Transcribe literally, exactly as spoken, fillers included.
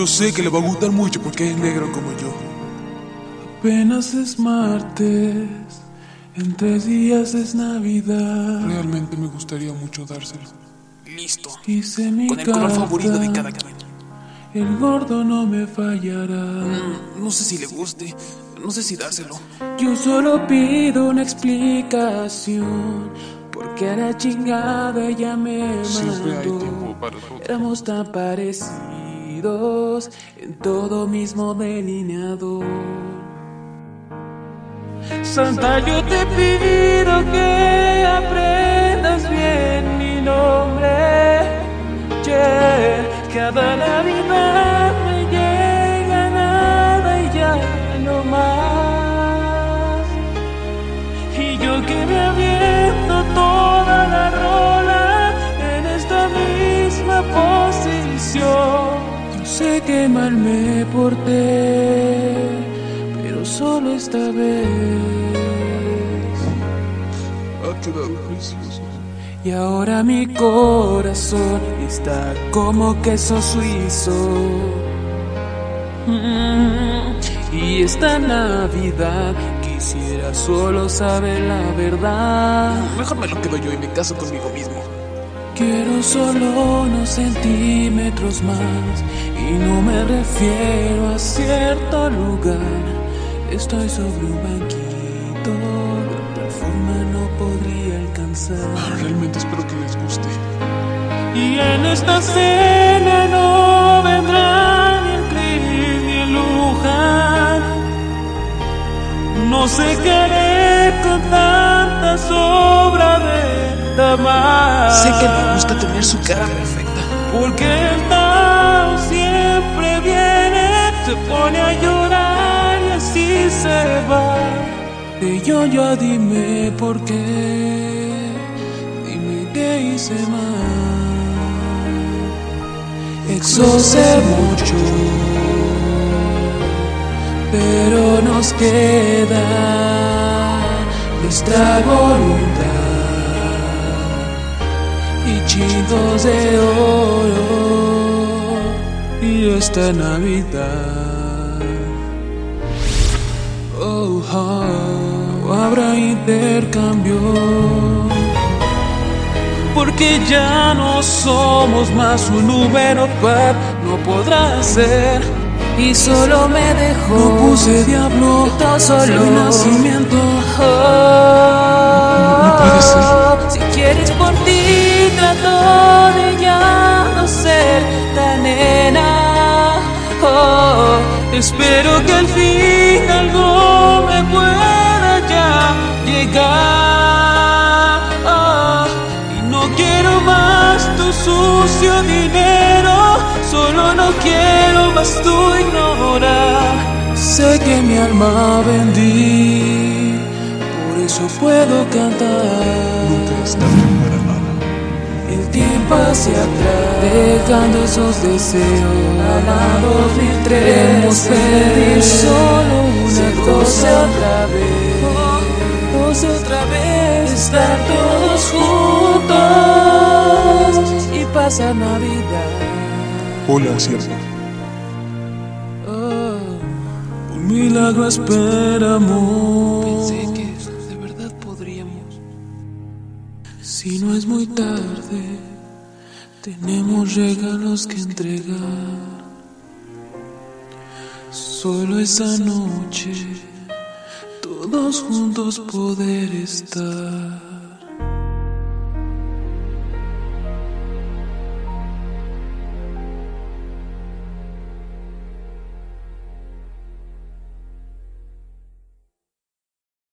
Yo sé que le va a gustar mucho porque es negro como yo. Apenas es martes, en tres días es Navidad. Realmente me gustaría mucho dárselo. Listo. Hice mi Con el color carta, favorito de cada quien. el gordo no me fallará. Mm, no sé si le guste, no sé si dárselo. Yo solo pido una explicación, porque a la chingada ella me Siempre hay mandó. tiempo para todo. Éramos tan parecidos en todo mismo delineador. Santa, yo te pido que aprendas bien mi nombre. Yeah, cada Navidad me llega nada y ya no más. Y yo que me aviento toda la rola en esta misma posición. Yo sé que mal me porté, pero solo esta vez. Ha quedado precioso. Y ahora mi corazón está como queso suizo. Mm, y esta Navidad quisiera solo saber la verdad. Mejor me lo quedo yo y me caso conmigo mismo. Quiero solo unos centímetros más, y no me refiero a cierto lugar. Estoy sobre un banquito, de otra forma no podría alcanzar. Realmente espero que les guste. Y en esta cena no vendrá ni el Chris ni el Luján. No sé qué haré con tanta sobra de tamal. Sé que me gusta tener su cara perfecta. Porque el Tao siempre viene, se pone a llorar y así se va. Y yo ya dime por qué, dime qué hice mal. Exocé mucho, pero nos queda nuestra voluntad y chingos de oro y esta Navidad. Oh, oh, no habrá intercambio, porque ya no somos más un número par, no podrá ser. Y solo me dejó, no puse diablo, todo solo mi nacimiento. Oh, no puede ser. Si quieres por ti trato de ya no ser tan nena. Oh, espero que al fin algo me pueda ya llegar. Oh, y no quiero más tu sucio dinero, solo no quiero más tu ignorar. Sé que mi alma vendí, por eso puedo cantar. Nunca es tarde para nada. El tiempo hacia atrás, dejando esos deseos. A dos mil tres queremos pedir solo una cosa otra vez, cosa otra vez, estar todos juntos y pasar Navidad. Hola, cierto. Oh, un milagro esperamos. Pensé que de verdad podríamos. Si no es muy tarde, tenemos regalos que entregar. Solo esa noche, todos juntos poder estar.